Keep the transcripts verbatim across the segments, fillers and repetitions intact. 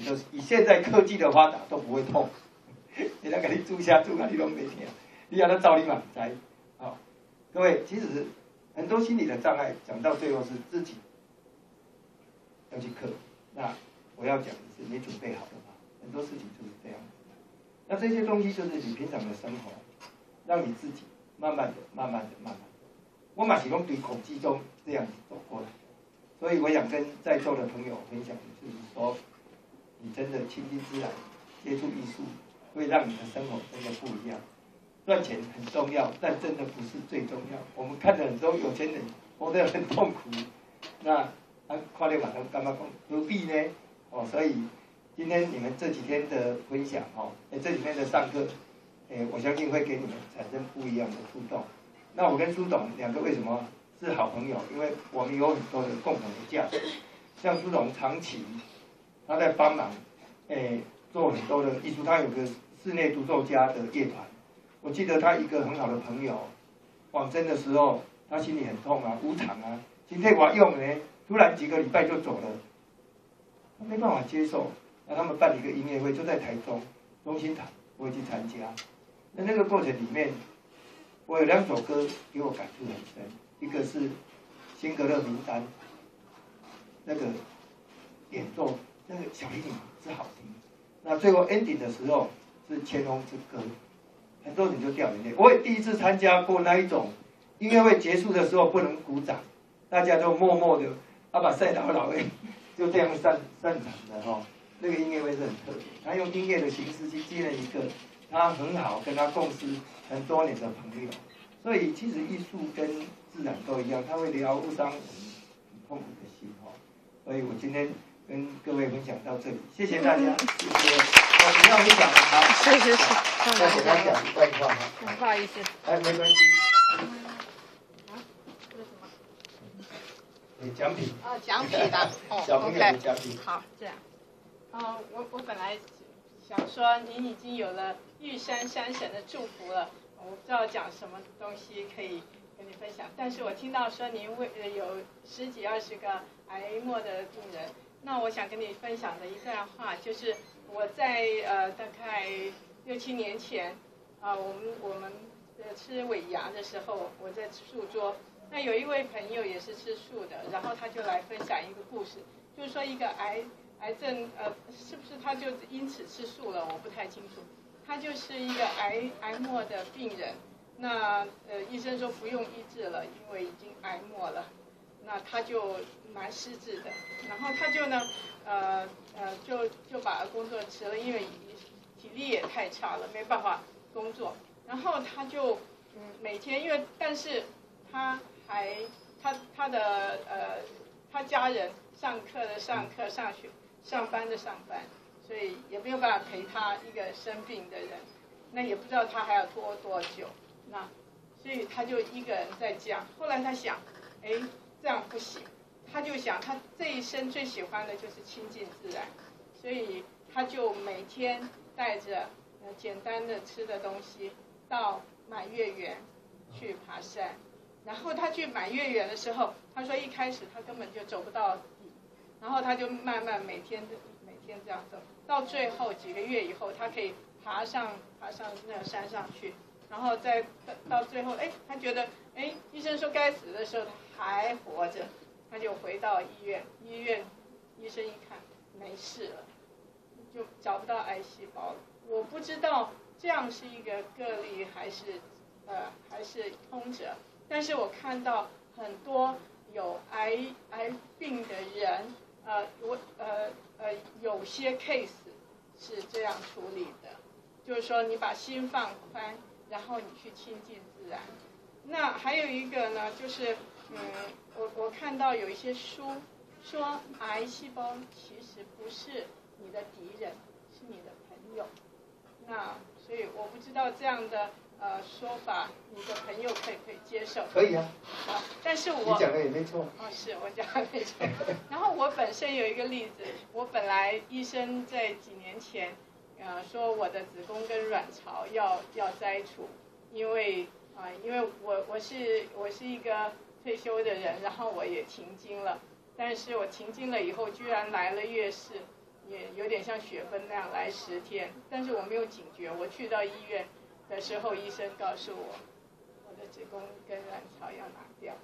就是以现在科技的发达都不会痛，人家给你注下注啊，你都没听，你让他照你嘛知。好，各位，其实很多心理的障碍讲到最后是自己要去克服。那我要讲的是没准备好的嘛，很多事情就是这样子。那这些东西就是你平常的生活，让你自己慢慢的、慢慢的、慢慢的。我嘛是讲对恐惧中这样子走过来的，所以我想跟在座的朋友分享的就是说，你真的亲近自然，接触艺术，会让你的生活真的不一样。赚钱很重要，但真的不是最重要。我们看着很多有钱人活得很痛苦，那啊，看了嘛都干嘛讲何必呢？哦，所以今天你们这几天的分享哦，哎这几天的上课，哎，我相信会给你们产生不一样的触动。那我跟苏董两个为什么是好朋友？因为我们有很多的共同的价值。像苏董长期他在帮忙，哎，做很多的艺术，他有个室内独奏家的乐团。我记得他一个很好的朋友往生的时候，他心里很痛啊，无常啊，今天我用呢，突然几个礼拜就走了，他没办法接受。那他们办了一个音乐会，就在台中中心堂，我也去参加。那那个过程里面，我有两首歌给我感触很深，一个是《辛格勒名单》，那个演奏那个小提琴是好听，那最后 ending 的时候是《乾隆之歌》。很多人就掉眼泪。我也第一次参加过那一种音乐会结束的时候不能鼓掌，大家就默默的啊把赛老老诶就这样散散场的哈、哦。那个音乐会是很特别，他用音乐的形式去接了一个他很好跟他共事很多年的朋友。所以其实艺术跟自然都一样，它会疗伤我们很痛苦的心哈、哦。所以我今天跟各位分享到这里，谢谢大家，谢谢。我不要分享了，好， 是是是。 再给他讲一段话哈。 不好意思。 哎，没关系。 啊，这是什么？ 有奖品。 哦，奖品的。哦小朋友的奖品。 好，这样。哦，我我本来想说您已经有了玉山山神的祝福了，我不知道讲什么东西可以跟你分享，但是我听到说您为有十几二十个癌末的病人，那我想跟你分享的一段话就是。我在呃大概六七年前啊、呃，我们我们呃吃尾牙的时候，我在素桌，那有一位朋友也是吃素的，然后他就来分享一个故事，就是说一个癌癌症呃是不是他就因此吃素了，我不太清楚，他就是一个癌癌末的病人，那呃医生说不用医治了，因为已经癌末了，那他就蛮失智的，然后他就呢。呃呃，就就把工作辞了，因为体力也太差了，没办法工作。然后他就嗯每天，因为但是他还他他的呃他家人上课的上课，上学上班的上班，所以也没有办法陪他一个生病的人。那也不知道他还要拖多久。那所以他就一个人在家。后来他想，哎，这样不行。他就想，他这一生最喜欢的就是亲近自然，所以他就每天带着呃简单的吃的东西到满月园去爬山。然后他去满月园的时候，他说一开始他根本就走不到底，然后他就慢慢每天每天这样走，到最后几个月以后，他可以爬上爬上那个山上去，然后再到最后，哎，他觉得，哎，医生说该死的时候他还活着。他就回到医院，医院医生一看没事了，就找不到癌细胞了。我不知道这样是一个个例还是呃还是通则，但是我看到很多有癌癌病的人，呃我呃呃有些 case 是这样处理的，就是说你把心放宽，然后你去亲近自然。那还有一个呢，就是嗯，我我看到有一些书说癌细胞其实不是你的敌人，是你的朋友。那所以我不知道这样的呃说法，你的朋友可以可以接受？ 可以啊。 啊，但是我你讲的也没错。 哦，是我讲的没错。然后我本身有一个例子，我本来医生在几年前呃说我的子宫跟卵巢要要摘除，因为。啊，因为我我是我是一个退休的人，然后我也停经了，但是我停经了以后，居然来了月事， 也有点像雪崩那样来十天，但是我没有警觉。我去到医院的时候，医生告诉我，我的子宫跟卵巢要拿掉。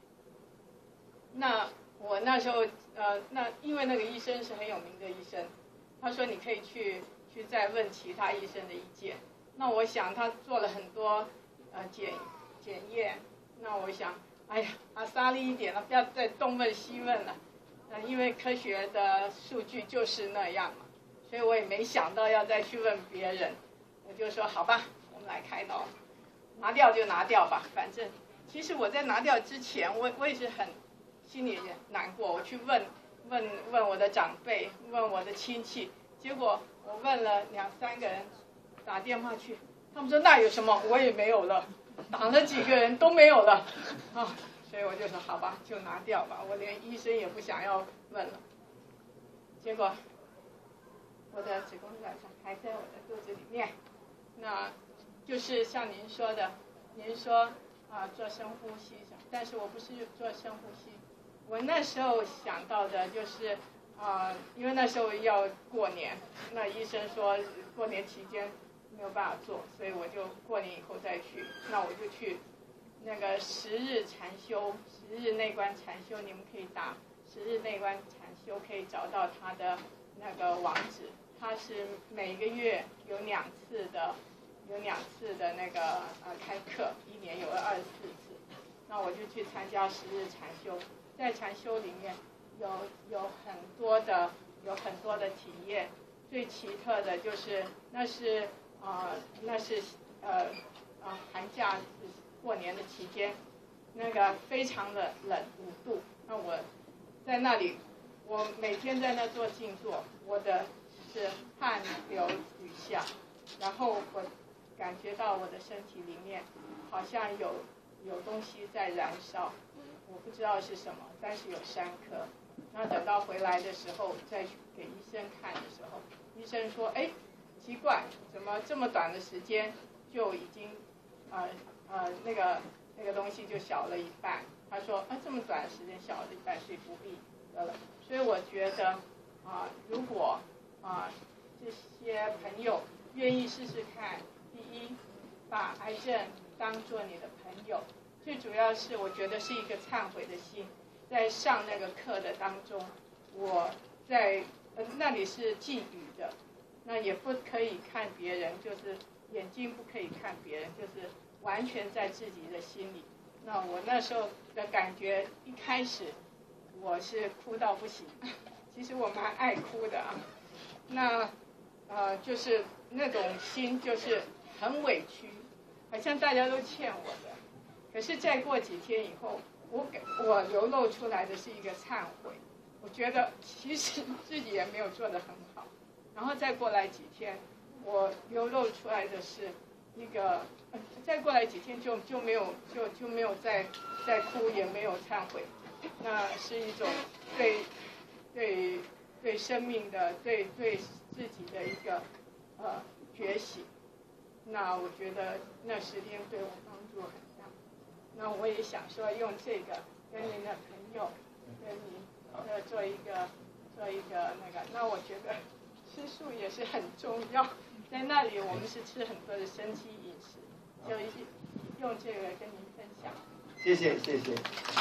那我那时候呃，那因为那个医生是很有名的医生，他说你可以去去再问其他医生的意见。那我想他做了很多呃检检验，那我想，哎呀，阿萨利一点了，不要再东问西问了。呃，因为科学的数据就是那样嘛，所以我也没想到要再去问别人，我就说好吧，我们来开刀，拿掉就拿掉吧，反正其实我在拿掉之前，我我也是很心里难过，我去问问问我的长辈，问我的亲戚，结果我问了两三个人，打电话去，他们说那有什么，我也没有了，打了几个人都没有了，啊。所以我就说好吧，就拿掉吧，我连医生也不想要问了。结果我的子宫卵巢还在我的肚子里面，那就是像您说的，您说啊做深呼吸，但是我不是做深呼吸，我那时候想到的就是啊，因为那时候要过年，那医生说过年期间没有办法做，所以我就过年以后再去，那我就去。那个十日禅修，十日内观禅修，你们可以打十日内观禅修，可以找到他的那个网址。他是每个月有两次的，有两次的那个呃开课，一年有二十四次。那我就去参加十日禅修，在禅修里面有有很多的有很多的体验，最奇特的就是那是呃那是呃呃寒假。过年的期间，那个非常的冷，五度。那我在那里，我每天在那做静坐，我的是汗流雨下，然后我感觉到我的身体里面好像有有东西在燃烧，我不知道是什么，但是有三颗。那等到回来的时候，再给医生看的时候，医生说：“哎，奇怪，怎么这么短的时间就已经呃。”呃，那个那个东西就小了一半。他说啊，这么短的时间小了一半，所以不必得了。所以我觉得啊、呃，如果啊、呃、这些朋友愿意试试看，第一，把癌症当做你的朋友，最主要是我觉得是一个忏悔的心。在上那个课的当中，我在呃那里是禁语的，那也不可以看别人，就是眼睛不可以看别人，就是。完全在自己的心里。那我那时候的感觉，一开始我是哭到不行，其实我蛮爱哭的啊。那呃，就是那种心，就是很委屈，好像大家都欠我的。可是再过几天以后，我给我流露出来的是一个忏悔，我觉得其实自己也没有做得很好。然后再过来几天，我流露出来的是。一个，呃、再过来几天就就没有就就没有再再哭，也没有忏悔，那是一种对对对生命的对对自己的一个呃觉醒。那我觉得那十天对我帮助很大。那我也想说用这个跟您的朋友跟您呃做一个做一个那个，那我觉得吃素也是很重要。在那里，我们是吃很多的生机饮食，就用这个跟您分享。 谢谢谢谢。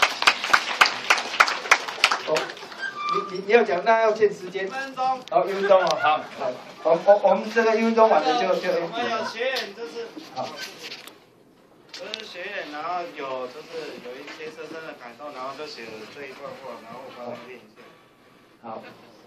哦，你你你要讲，那要限时间。一分钟。好，一分钟哦。好，好，我我我们这个一分钟完了就就。 我们有学员就是好， 就是学员，然后有就是有一些深深的感受，然后就写了这一段话，然后我帮他念一下。 好。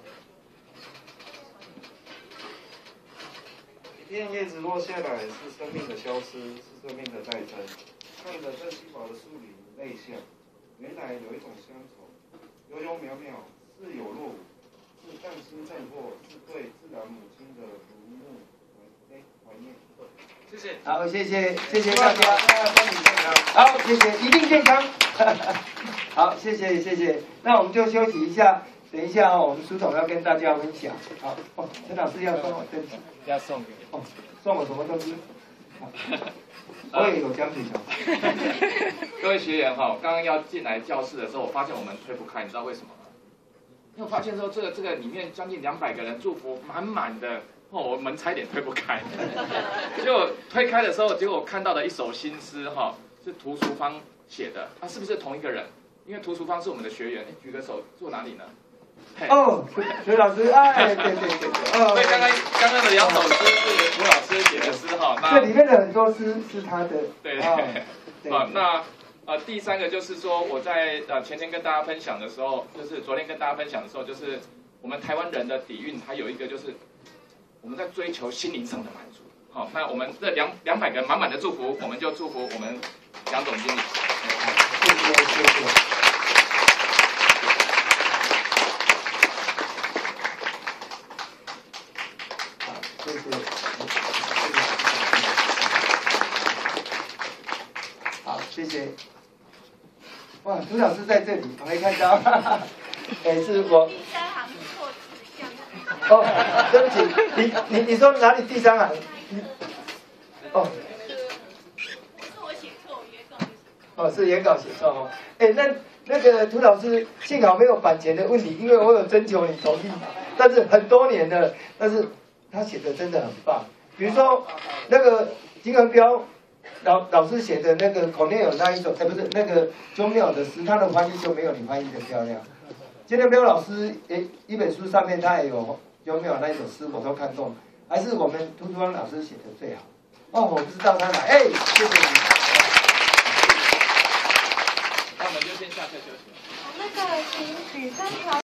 一片叶子落下来，是生命的消失，是生命的再生。看着这稀薄的树林，泪下。原来有一种乡愁，悠悠渺渺，似有若无，是匠心振魄，是对自然母亲的如沐怀怀念。谢谢。 好，谢谢谢谢大家，恭喜健康。好，谢谢，一定健康。好，谢谢谢谢。那我们就休息一下。等一下哦，我们苏总要跟大家分享。好，哦，陈老师要送我东西， 要送给哦，送我什么东西？我也有奖品的。 各位学员哈，刚刚要进来教室的时候，我发现我们推不开，你知道为什么吗？ 你有发现说这个这个里面将近两百个人祝福满满的。哦，我门差一点推不开，结果推开的时候，结果看到的一首新诗哈，是涂淑芳写的，啊，是不是同一个人？因为涂淑芳是我们的学员，举个手，坐哪里呢？ 哦，涂老师，哎，对对对，哦， 所以刚刚刚刚的两首诗是涂老师写的诗哈，那这里面的很多诗是他的， 对，啊，那呃第三个就是说我在呃前天跟大家分享的时候，就是昨天跟大家分享的时候，就是我们台湾人的底蕴还有一个就是。我们在追求心灵上的满足，好，那我们这两两百个满满的祝福，我们就祝福我们杨总经理。 谢谢谢谢。好，谢谢。好，谢谢。哇，涂老师在这里，我没看到。哎，是我。哦，对不起，你你你说哪里第三行？哦， 是我写错，原稿写错。 哦，是原稿写错哦。哎，那那个涂老师，幸好没有版权的问题，因为我有征求你同意，但是很多年了，但是他写的真的很棒。比如说那个金恒彪老老师写的那个口内有那一首，哎，不是那个钟庙的诗，他的翻译就没有你翻译的漂亮。金恒彪老师诶一本书上面他也有。有没有那一首诗我都看中，还是我们涂淑芳老师写的最好？哦，我不知道他哪，哎，谢谢你。 那我们就先下课休息。 那个，请举三条。